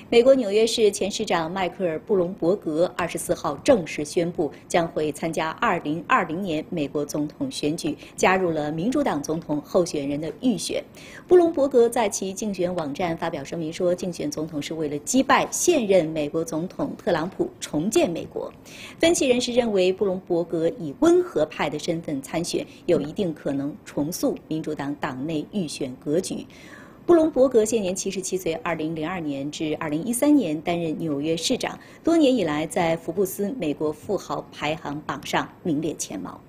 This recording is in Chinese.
美国纽约市前市长迈克尔·布隆伯格24号正式宣布，将会参加2020年美国总统选举，加入了民主党总统候选人的预选。布隆伯格在其竞选网站发表声明说，竞选总统是为了击败现任美国总统特朗普，重建美国。分析人士认为，布隆伯格以温和派的身份参选，有一定可能重塑民主党党内预选格局。布隆伯格现年77岁，2002年至2013年担任纽约市长，多年以来在福布斯美国富豪排行榜上名列前茅。